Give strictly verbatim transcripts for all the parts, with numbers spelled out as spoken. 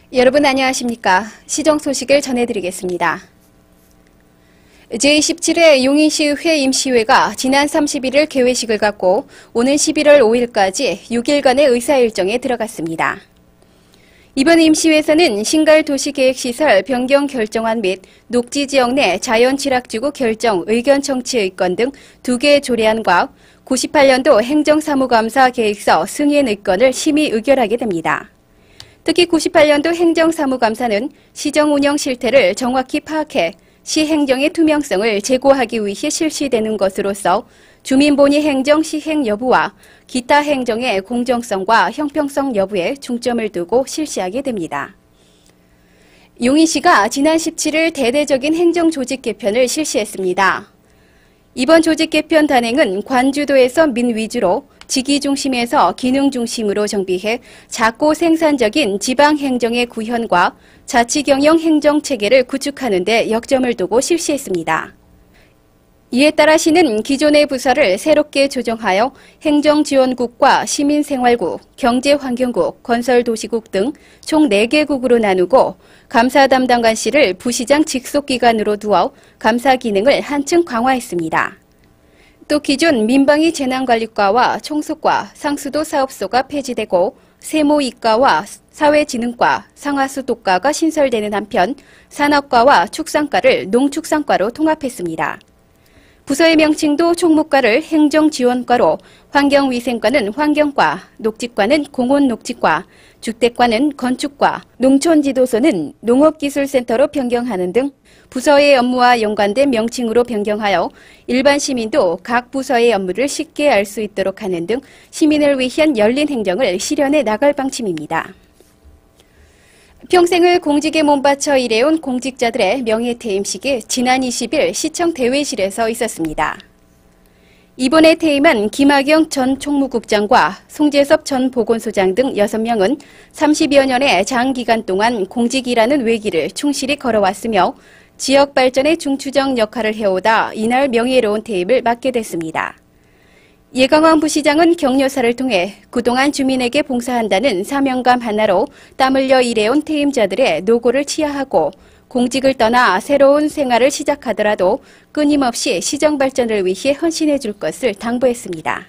여러분 안녕하십니까? 시정 소식을 전해드리겠습니다. 제이십칠 회 용인시의회 임시회가 지난 삼십일 일 개회식을 갖고 오는 십일월 오일까지 육 일간의 의사일정에 들어갔습니다. 이번 임시회에서는 신갈도시계획시설 변경 결정안 및 녹지지역 내 자연취락지구 결정 의견 청취 의건 등 두 개의 조례안과 구십팔 년도 행정사무감사 계획서 승인 의건을 심의 의결하게 됩니다. 특히 구십팔 년도 행정사무감사는 시정 운영 실태를 정확히 파악해 시행정의 투명성을 제고하기 위해 실시되는 것으로서 주민본의 행정 시행 여부와 기타 행정의 공정성과 형평성 여부에 중점을 두고 실시하게 됩니다. 용인시가 지난 십칠 일 대대적인 행정조직 개편을 실시했습니다. 이번 조직 개편 단행은 관주도에서 민 위주로 직위 중심에서 기능 중심으로 정비해 작고 생산적인 지방행정의 구현과 자치경영 행정체계를 구축하는 데 역점을 두고 실시했습니다. 이에 따라 시는 기존의 부서를 새롭게 조정하여 행정지원국과 시민생활국, 경제환경국, 건설도시국 등 총 네 개 국으로 나누고 감사 담당관실을 부시장 직속기관으로 두어 감사 기능을 한층 강화했습니다. 또 기존 민방위 재난관리과와 총수과, 상수도 사업소가 폐지되고 세무이과와 사회진흥과, 상하수독과가 신설되는 한편 산업과와 축산과를 농축산과로 통합했습니다. 부서의 명칭도 총무과를 행정지원과로, 환경위생과는 환경과, 녹지과는 공원녹지과, 주택과는 건축과, 농촌지도소는 농업기술센터로 변경하는 등 부서의 업무와 연관된 명칭으로 변경하여 일반 시민도 각 부서의 업무를 쉽게 알 수 있도록 하는 등 시민을 위한 열린 행정을 실현해 나갈 방침입니다. 평생을 공직에 몸바쳐 일해온 공직자들의 명예퇴임식이 지난 이십 일 시청 대회실에서 있었습니다. 이번에 퇴임한 김학영 전 총무국장과 송재섭 전 보건소장 등 여섯 명은 삼십여 년의 장기간 동안 공직이라는 외길을 충실히 걸어왔으며 지역 발전의 중추적 역할을 해오다 이날 명예로운 퇴임을 맞게 됐습니다. 예강원 부시장은 격려사를 통해 그동안 주민에게 봉사한다는 사명감 하나로 땀 흘려 일해온 퇴임자들의 노고를 치하하고 공직을 떠나 새로운 생활을 시작하더라도 끊임없이 시정 발전을 위해 헌신해 줄 것을 당부했습니다.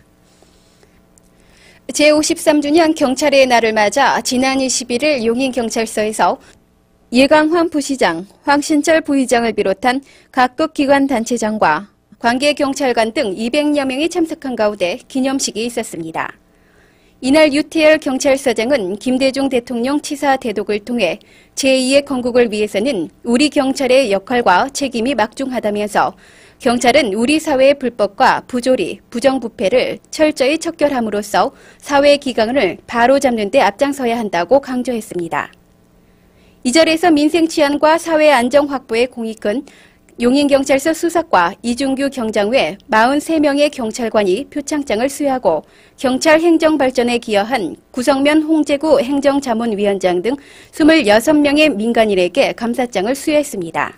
제오십삼 주년 경찰의 날을 맞아 지난 이십일 일 용인경찰서에서 예강환 부시장, 황신철 부의장을 비롯한 각급 기관 단체장과 관계경찰관 등 이백여 명이 참석한 가운데 기념식이 있었습니다. 이날 유태열 경찰서장은 김대중 대통령 치사 대독을 통해 제이의 건국을 위해서는 우리 경찰의 역할과 책임이 막중하다면서 경찰은 우리 사회의 불법과 부조리, 부정부패를 철저히 척결함으로써 사회 기강을 바로잡는 데 앞장서야 한다고 강조했습니다. 이 자리에서 민생치안과 사회 안정 확보의 공익은 용인경찰서 수사과 이중규 경장 외 사십삼 명의 경찰관이 표창장을 수여하고 경찰 행정 발전에 기여한 구성면 홍재구 행정자문위원장 등 이십육 명의 민간인에게 감사장을 수여했습니다.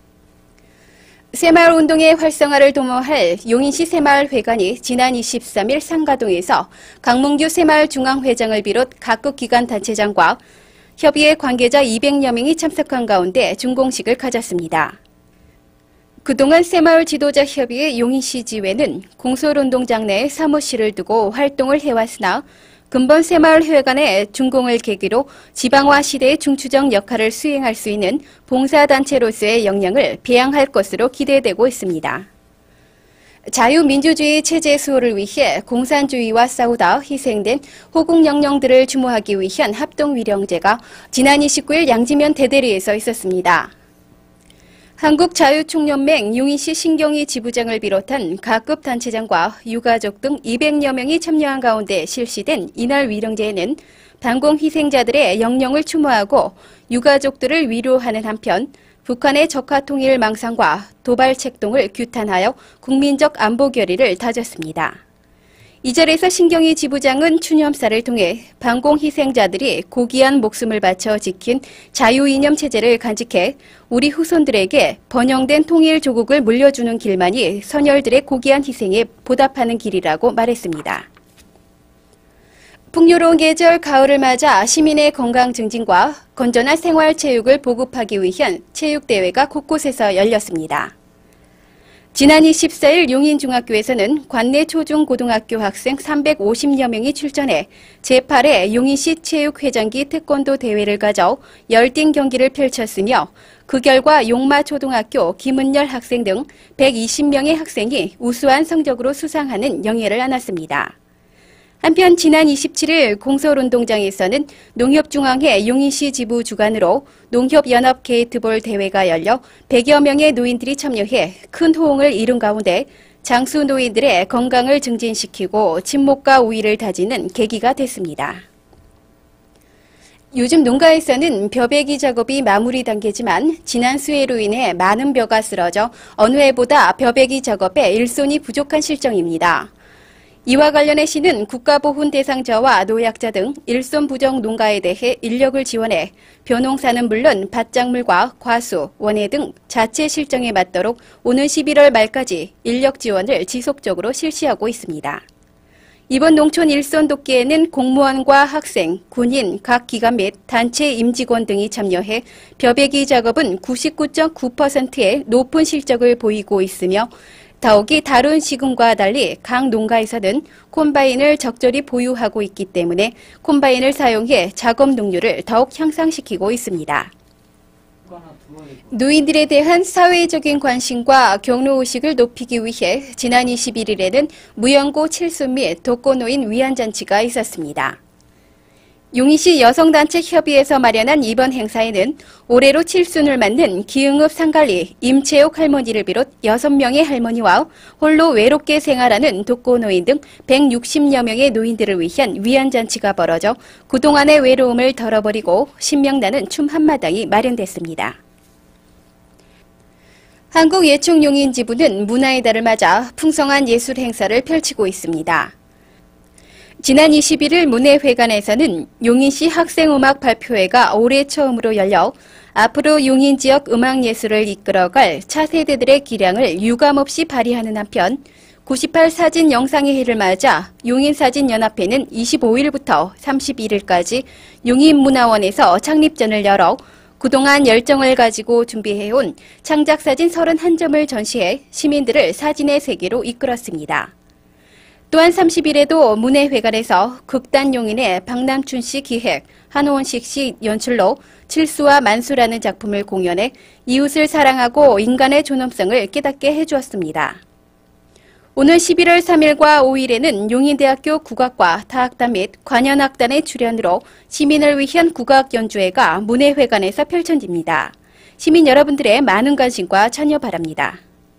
새마을운동의 활성화를 도모할 용인시 새마을회관이 지난 이십삼 일 상가동에서 강문규 새마을중앙회장을 비롯 각급 기관 단체장과 협의회 관계자 이백여 명이 참석한 가운데 준공식을 가졌습니다. 그동안 새마을지도자협의회 용인시 지회는 공솔운동장 내에 사무실을 두고 활동을 해왔으나 근본 새마을회관의 준공을 계기로 지방화 시대의 중추적 역할을 수행할 수 있는 봉사단체로서의 역량을 배양할 것으로 기대되고 있습니다. 자유민주주의 체제 수호를 위해 공산주의와 싸우다 희생된 호국 영령들을 추모하기 위한 합동위령제가 지난 이십구 일 양지면 대대리에서 있었습니다. 한국자유총연맹 용인시 신경희 지부장을 비롯한 각급 단체장과 유가족 등 이백여 명이 참여한 가운데 실시된 이날 위령제에는 반공 희생자들의 영령을 추모하고 유가족들을 위로하는 한편 북한의 적화 통일 망상과 도발 책동을 규탄하여 국민적 안보 결의를 다졌습니다. 이 자리에서 신경희 지부장은 추념사를 통해 반공 희생자들이 고귀한 목숨을 바쳐 지킨 자유이념 체제를 간직해 우리 후손들에게 번영된 통일 조국을 물려주는 길만이 선열들의 고귀한 희생에 보답하는 길이라고 말했습니다. 풍요로운 계절 가을을 맞아 시민의 건강 증진과 건전한 생활체육을 보급하기 위한 체육대회가 곳곳에서 열렸습니다. 지난 이십사일 용인중학교에서는 관내 초중고등학교 학생 삼백오십여 명이 출전해 제팔회 용인시 체육회장기 태권도 대회를 가져 열띤 경기를 펼쳤으며 그 결과 용마초등학교 김은열 학생 등 백이십 명의 학생이 우수한 성적으로 수상하는 영예를 안았습니다. 한편 지난 이십칠일 공설운동장에서는 농협중앙회 용인시 지부 주관으로 농협연합 게이트볼 대회가 열려 백여 명의 노인들이 참여해 큰 호응을 이룬 가운데 장수 노인들의 건강을 증진시키고 친목과 우위를 다지는 계기가 됐습니다. 요즘 농가에서는 벼베기 작업이 마무리 단계지만 지난 수해로 인해 많은 벼가 쓰러져 어느 해보다 벼베기 작업에 일손이 부족한 실정입니다. 이와 관련해 시는 국가보훈 대상자와 노약자 등 일손 부족 농가에 대해 인력을 지원해 벼농사는 물론 밭작물과 과수, 원해 등 자체 실정에 맞도록 오는 십일월 말까지 인력 지원을 지속적으로 실시하고 있습니다. 이번 농촌 일손 돕기에는 공무원과 학생, 군인, 각 기관 및 단체 임직원 등이 참여해 벼베기 작업은 구십구 점 구 퍼센트의 높은 실적을 보이고 있으며 더욱이 다른 시군과 달리 각 농가에서는 콤바인을 적절히 보유하고 있기 때문에 콤바인을 사용해 작업 능률을 더욱 향상시키고 있습니다. 노인들에 대한 사회적인 관심과 경로의식을 높이기 위해 지난 이십일일에는 무연고 칠순 및 독거노인 위안잔치가 있었습니다. 용인시 여성단체 협의회에서 마련한 이번 행사에는 올해로 칠순을 맞는 기흥읍 상갈리 임채옥 할머니를 비롯 여섯 명의 할머니와 홀로 외롭게 생활하는 독거노인 등 백육십여 명의 노인들을 위한 위안잔치가 벌어져 그동안의 외로움을 덜어버리고 신명나는 춤 한마당이 마련됐습니다. 한국예총용인지부는 문화의 달을 맞아 풍성한 예술 행사를 펼치고 있습니다. 지난 이십일일 문예회관에서는 용인시 학생음악 발표회가 올해 처음으로 열려 앞으로 용인 지역 음악예술을 이끌어갈 차세대들의 기량을 유감없이 발휘하는 한편 구십팔 사진 영상의 해를 맞아 용인사진연합회는 이십오일부터 삼십일일까지 용인문화원에서 창립전을 열어 그동안 열정을 가지고 준비해온 창작사진 서른한 점을 전시해 시민들을 사진의 세계로 이끌었습니다. 또한 삼십일에도 문예회관에서 극단 용인의 박남춘 씨 기획, 한호원식 씨 연출로 칠수와 만수라는 작품을 공연해 이웃을 사랑하고 인간의 존엄성을 깨닫게 해주었습니다. 오늘 십일월 삼일과 오일에는 용인대학교 국악과 타악단 및 관현악단의 출연으로 시민을 위한 국악 연주회가 문예회관에서 펼쳐집니다. 시민 여러분들의 많은 관심과 참여 바랍니다.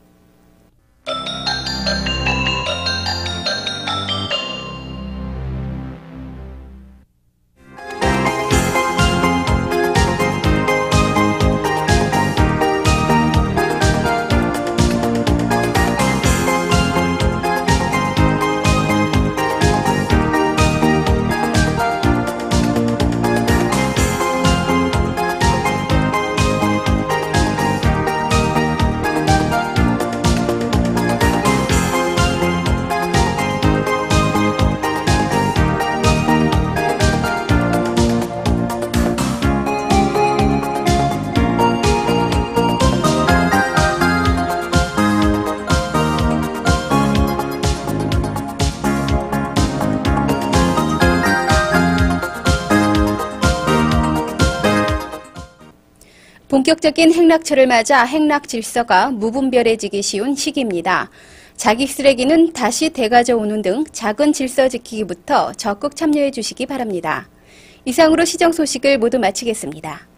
본격적인 행락철을 맞아 행락 질서가 무분별해지기 쉬운 시기입니다. 자기 쓰레기는 다시 되가져오는 등 작은 질서 지키기부터 적극 참여해 주시기 바랍니다. 이상으로 시정 소식을 모두 마치겠습니다.